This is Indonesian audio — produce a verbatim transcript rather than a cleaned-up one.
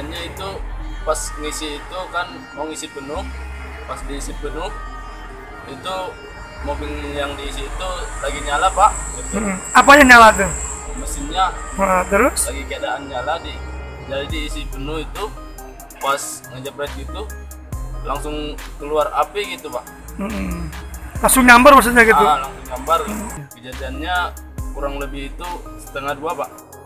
kejadiannya itu pas ngisi itu kan mau ngisi penuh, pas diisi penuh itu mobil yang diisi itu lagi nyala pak gitu. Hmm. Apa yang nyala tuh? Mesinnya Nah, terus? lagi keadaan nyala di jadi diisi penuh itu pas ngejepret gitu langsung keluar api gitu pak. Hmm. Langsung nyambar maksudnya gitu? Ah, langsung nyambar. Kejadiannya kurang lebih itu setengah dua pak.